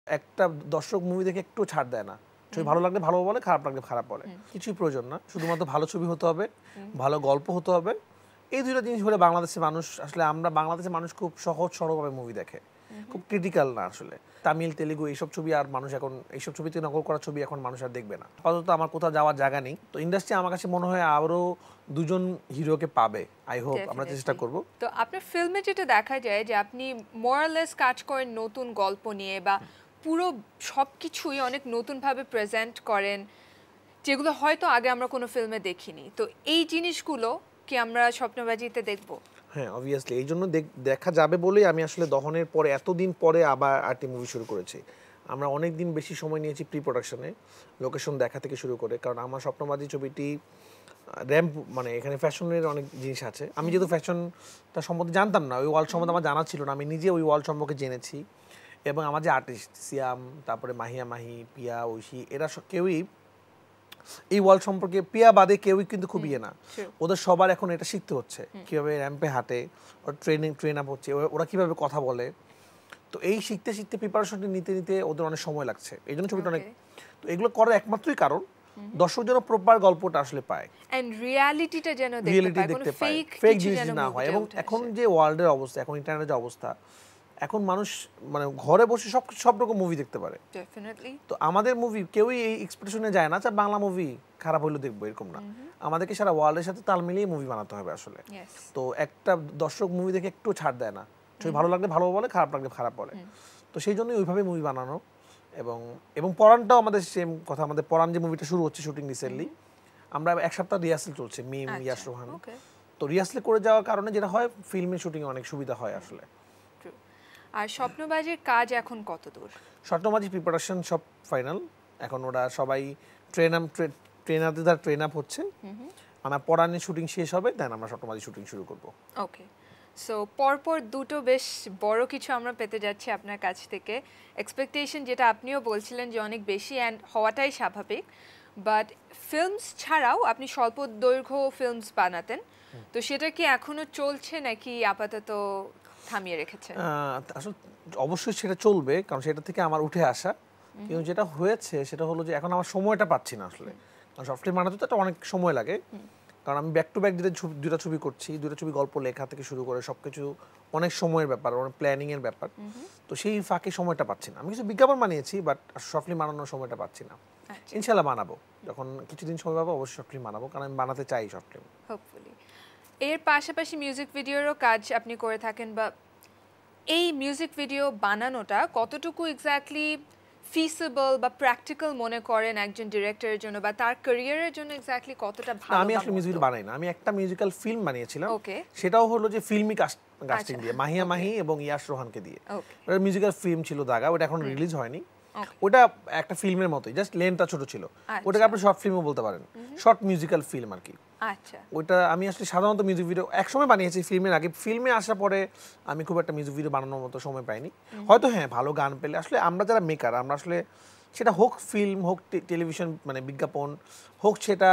একটা দর্শক মুভি দেখে একটু ছাড় দেয় না। ছবি ভালো লাগলে ভালো বলে, খারাপ লাগলে খারাপ বলে। কিছুই প্রয়োজন না, শুধুমাত্র ভালো ছবি হতে হবে, ভালো গল্প হতে হবে। এই দুইটা জিনিস হলে বাংলাদেশের মানুষ আসলে বাংলাদেশের মানুষ খুব সহজ সরলভাবে মুভি দেখে, খুব ক্রিটিক্যাল না আসলে। তামিল, তেলেগু এইসব ছবি আর মানুষ এখন এইসব ছবিতে নকল করা ছবি এখন মানুষ আর দেখবে না। আপাতত আমার কোথাও যাওয়ার জায়গা নেই, তো ইন্ডাস্ট্রি আমার কাছে মনে হয় আরও দুজন হিরোকে পাবে। আই হোপ, আমরা চেষ্টা করব। তো আপনার ফিল্মে যেটা দেখা যায় যে আপনি মোরালেস কাজ করেন নতুন গল্প নিয়ে, বা পুরো সবকিছুই অনেক নতুনভাবে প্রেজেন্ট করেন, যেগুলো হয়তো আগে আমরা কোনো ফিল্মে দেখিনি। তো এই জিনিসগুলো কি আমরা স্বপ্নবাজিতে দেখব? হ্যাঁ, অবভিয়াসলি এই জন্য দেখা যাবে বলেই আমি আসলে দহনের পরে এতদিন পরে আবার আরটি মুভি শুরু করেছি। আমরা অনেক দিন বেশি সময় নিয়েছি প্রি প্রোডাকশনে, লোকেশন দেখা থেকে শুরু করে। কারণ আমার স্বপ্নবাজি ছবিটি র্যাম্প, মানে এখানে ফ্যাশনের অনেক জিনিস আছে। আমি যেহেতু ফ্যাশনটা সম্বন্ধে জানতাম না, ওই ওয়ার্ল্ড সম্বন্ধে আমার জানা ছিল না, আমি নিজে ওই ওয়ার্ল্ড সম্পর্কে জেনেছি। এবং আমার যে আর্টিস্ট সিয়াম, তারপরে মাহিয়া মাহি, পিয়া, ঐশী, এরা কেউই এই ওয়ার্ল্ড সম্পর্কে, পিয়া বাদে কেউই কিন্তু খুব ইয়ে না। ওদের সবার এখন এটা শিখতে হচ্ছে কীভাবে র্যাম্পে হাঁটে, ওর ট্রেন আপ হচ্ছে, ওরা কীভাবে কথা বলে। তো এই শিখতে শিখতে প্রিপারেশনটা নিতে নিতে ওদের অনেক সময় লাগছে। এই জন্য ছবিটা অনেক, তো এগুলো করার একমাত্রই কারণ দর্শক যেন প্রপার গল্পটা আসলে পায়, এন্ড রিয়ালিটিটা যেন দেখতে পায়, ফেক জিনিস না হয়। এবং এখন যে ওয়ার্ল্ডের অবস্থা, এখন ইন্টারনেটের যে অবস্থা, এখন মানুষ মানে ঘরে বসে সব রকম মুভি দেখতে পারে। ডেফিনেটলি। তো আমাদের মুভি কেউই এই এক্সপেকটেশনে যায় না যে বাংলা মুভি খারাপ হইলো দেখবো, এরকম না। আমাদেরকে সারা ওয়ার্ল্ডের সাথে তাল মিলিয়ে মুভি বানাতে হবে আসলে। তো একটা দর্শক মুভি দেখে একটু ছাড় দেয় না, ছবি ভালো লাগলে ভালো বলে, খারাপ লাগলে খারাপ বলে। তো সেই জন্যই ওইভাবে মুভি বানানো। এবং পরানটাও আমাদের সেম কথা। আমাদের পরান যে মুভিটা শুরু হচ্ছে শুটিং রিসেন্টলি, আমরা এক সপ্তাহ রিহার্সাল চলছে, মিম, ইয়াস, রোহান। তো রিহার্সাল করে যাওয়ার কারণে যেটা হয়, ফিল্মের শুটিং অনেক সুবিধা হয় আসলে। আর স্বপ্নবাজির কাজ এখন কত দূর? স্বপ্নবাজির প্রিপারেশন সব ফাইনাল। এখন ওরা সবাই ট্রেন আপ হচ্ছে। আমার পরানের শুটিং শেষ হবে, দেন আমরা স্বপ্নবাজি শুটিং শুরু করব। ওকে, সো পরপর দুটো বেশ বড় কিছু আমরা পেতে যাচ্ছি আপনার কাছ থেকে। এক্সপেকটেশন, যেটা আপনিও বলছিলেন যে অনেক বেশি, অ্যান্ড হওয়াটাই স্বাভাবিক। বাট ফিল্মস ছাড়াও আপনি স্বল্প দৈর্ঘ্য ফিল্মস বানাতেন, তো সেটা কি এখনো চলছে নাকি আপাতত থামিয়ে রেখেছেন? আসলে অবশ্যই সেটা চলবে, কারণ সেটা থেকে আমার উঠে আসা। কিন্তু যেটা হয়েছে সেটা হলো যে এখন আমার সময়টা পাচ্ছি না আসলে। কারণ শর্ট ফিল্ম বানাতে তো একটা অনেক সময় লাগে, কারণ আমি ব্যাক টু ব্যাক দুটা ছবি করছি, দুটা ছবি গল্প লেখা থেকে শুরু করে সবকিছু অনেক সময়ের ব্যাপার, অনেক প্ল্যানিং এর ব্যাপার। তো সেই ফাঁকে সময়টা পাচ্ছি না। আমি কিছু বিজ্ঞাপন বানিয়েছি, বাট শর্ট ফিল্ম বানানোর সময়টা পাচ্ছি না। ইনশাআল্লাহ বানাবো, যখন কিছুদিন সময় পাবো অবশ্যই শর্ট ফিল্ম বানাবো, কারণ আমি বানাতে চাই শর্ট ফিল্ম। হোপফুলি। এর পাশাপাশি মিউজিক ভিডিওরও কাজ আপনি করে থাকেন, বা এই মিউজিক ভিডিও বানানোটা কতটুকু এক্স্যাক্টলি ফিজিবল বা প্র্যাকটিক্যাল মনে করেন একজন ডিরেক্টরের জন্য, বা তার ক্যারিয়ারের জন্য এক্স্যাক্টলি কতটা ভালো? আমি আসলে মিউজিক ভিডিও বানাই না, আমি একটা মিউজিক্যাল ফিল্ম বানিয়েছিলাম। সেটাও হলো যে ফিল্মি কাস্টিং দিয়ে, মাহিয়া মাহি এবং ইয়াস রোহানকে দিয়ে। ওটা মিউজিক্যাল ফিল্ম ছিল দাগা, ওটা এখন রিলিজ হয়নি। ওটা একটা ফিল্মের মতোই, জাস্ট লেন্থটা ছোট ছিল। ওটাকে আপনি শর্ট ফিল্মও বলতে পারেন, শর্ট মিউজিক্যাল ফিল্ম আর কি। আচ্ছা, ওইটা আমি আসলে সাধারণত মিউজিক ভিডিও একসময় বানিয়েছি ফিল্মের আগে। ফিল্মে আসার পরে আমি খুব একটা মিউজিক ভিডিও বানানোর মতো সময় পাইনি। হয়তো হ্যাঁ, ভালো গান পেলে আসলে আমরা যারা মেকার, আমরা আসলে সেটা হোক ফিল্ম, হোক টেলিভিশন মানে বিজ্ঞাপন, হোক সেটা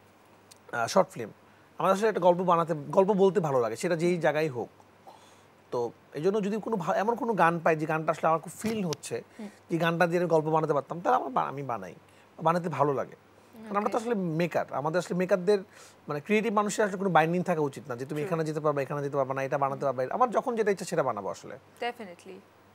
শর্ট ফিল্ম, আমাদের আসলে একটা গল্প বলতে ভালো লাগে, সেটা যেই জায়গায় হোক। তো এই জন্য যদি এমন কোনো গান পাই যে গানটা আসলে আমার খুব ফিল হচ্ছে, যে গানটা দিয়ে গল্প বানাতে পারতাম, তাহলে আমি বানাতে ভালো লাগে। কারণ আমরা তো আসলে মেকার, আমাদের আসলে মেকারদের মানে ক্রিয়েটিভ মানুষের আসলে কোনো বাইন্ডিং থাকা উচিত না যে তুমি এখানে যেতে পারবে, এখানে যেতে পারবে না, এটা বানাতে পারবে। আমার যখন যেটা ইচ্ছা সেটা বানাবো আসলে। ডেফিনেটলি।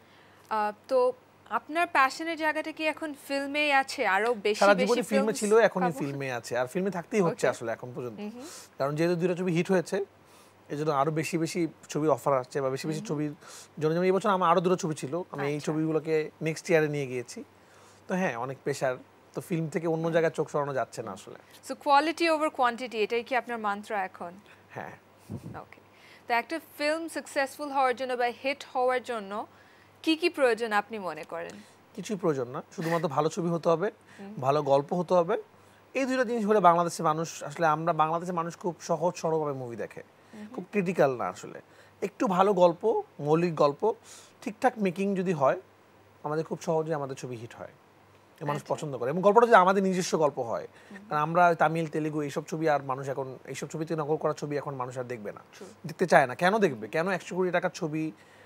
তো আপনার প্যাশনের জায়গাটা কি এখন ফিল্মেই আছে? আরো বেশি সারা জীবনে ফিল্মে ছিল, এখনই ফিল্মে আছে, আর ফিল্মে থাকতেই হচ্ছে আসলে এখন পর্যন্ত। কারণ যেহেতু দুটো ছবি হিট হয়েছে, এই জন্য আরো বেশি বেশি ছবির অফার আসছে, বা বেশি বেশি ছবির জন্য। যেমন এই বছর আমার আরো দুটো ছবি ছিল, আমি এই ছবিগুলোকে নেক্সট ইয়ারে নিয়ে গিয়েছি। তো হ্যাঁ, অনেক প্রেশার, তো ফিল্ম থেকে অন্য জায়গায় চোখ সরানো যাচ্ছে না আসলে। সো কোয়ালিটি ওভার কোয়ান্টিটি, এটাই কি আপনার মন্ত্র এখন? হ্যাঁ। ওকে, তো একটা ফিল্ম সাকসেসফুল হওয়ার জন্য বা হিট হওয়ার জন্য কি কি প্রয়োজন আপনি মনে করেন? কিছুই প্রয়োজন না, শুধুমাত্র ভালো ছবি হতে হবে, ভালো গল্প হতে হবে। এই দুইটা জিনিস হলে বাংলাদেশের মানুষ আসলে বাংলাদেশের মানুষ খুব সহজ সরলভাবে মুভি দেখে, খুব ক্রিটিক্যাল না আসলে। একটু ভালো গল্প, মৌলিক গল্প, ঠিকঠাক মেকিং যদি হয়, আমাদের খুব সহজে আমাদের ছবি হিট হয়, মানুষ পছন্দ করে। এবং গল্পটা যদি আমাদের নিজস্ব গল্প হয়, কারণ আমরা তামিল, তেলেগু এইসব ছবি আর মানুষ এখন এইসব ছবিতে নকল করা ছবি এখন মানুষ আর দেখবে না, দেখতে চায় না। কেন দেখবে? কেন 100 কোটি টাকার ছবি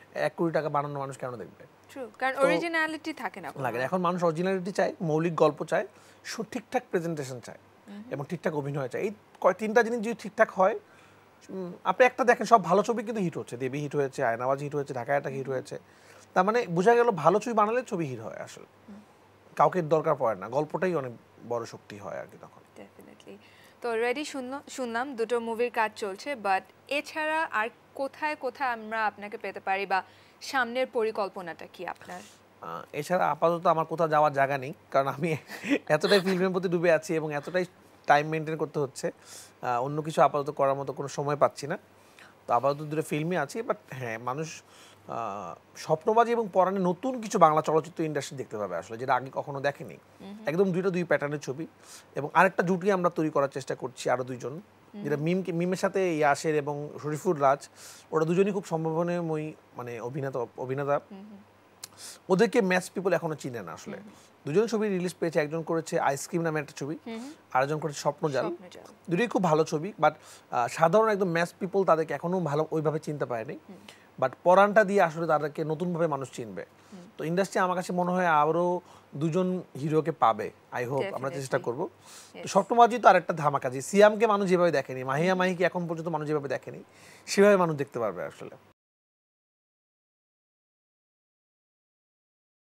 1 কোটি টাকা বানানো মানুষ কেন দেখবে? ট্রু, কারণ অরিজিনালিটি থাকে না লাগে না। এখন মানুষ অরিজিনালিটি চায়, মৌলিক গল্প চায়, ঠিকঠাক প্রেজেন্টেশন চায় এবং ঠিকঠাক অভিনয় চায়। এই তিনটা জিনিস যদি ঠিকঠাক হয়, আপনি একটা দেখেন সব ভালো ছবি কিন্তু হিট হচ্ছে, দেবী হিট হয়েছে, আয়নাবাজ হিট হয়েছে, ঢাকা অ্যাটাক হিট হয়েছে। তার মানে বোঝা গেল ভালো ছবি বানালে ছবি হিট হয় আসলে, কাউকে দরকার পড়ে না, গল্পটাই অনেক বড় শক্তি হয় আর কি তখন। ডেফিনেটলি। তো অলরেডি শুনলাম দুটো মুভির কাজ চলছে, বাট এছাড়া আর কোথায় কোথায় আমরা আপনাকে পেতে পারি বা সামনের পরিকল্পনাটা কি আপনার? এছাড়া আপাতত আমার কোথাও যাওয়ার জায়গা নেই, কারণ আমি এতটাই ফিল্মের প্রতি ডুবে আছি এবং এতটাই টাইম মেনটেন করতে হচ্ছে, অন্য কিছু আপাতত করার মতো কোনো সময় পাচ্ছি না। তো আপাতত দুটো ফিল্মই আছি। বাট হ্যাঁ, মানুষ স্বপ্নবাজি এবং পরাণে নতুন কিছু বাংলা চলচ্চিত্র ইন্ডাস্ট্রি দেখতে পাবে আসলে, যেটা আগে কখনো দেখেনি। একদম দুই প্যাটার্নের ছবি এবং আরেকটা জুটি আমরা তৈরি করার চেষ্টা করছি, আরো দুইজন, যেটা মিমের সাথে ইয়াসের এবং শরীফুর রাজ, ওরা দুজনই খুব সম্ভাবনাময়ী মানে অভিনেতা। ওদেরকে ম্যাচ পিপল এখনো চিনে না আসলে। দুজন ছবি রিলিজ পেয়েছে, একজন করেছে আইসক্রিম নামে একটা ছবি, আরেকজন করেছে স্বপ্নজাল। দুটোই খুব ভালো ছবি, বাট সাধারণ একদম ম্যাচ পিপল তাদেরকে এখনো ভালো ওইভাবে চিনতে পারেনি। বাট পরাণটা দিয়ে আসলে তাদেরকে নতুনভাবে মানুষ চিনবে। তো ইন্ডাস্ট্রি আমার কাছে মনে হয় আরও দুজন হিরোকে পাবে, আই হোপ, আমরা চেষ্টা করব। তো স্বপ্নবাজি তো আরেকটা ধামাকাজি, সিয়ামকে মানুষ যেভাবে দেখেনি, মাহিয়া মাহিকে এখন পর্যন্ত মানুষ যেভাবে দেখেনি, সেভাবে মানুষ দেখতে পারবে আসলে।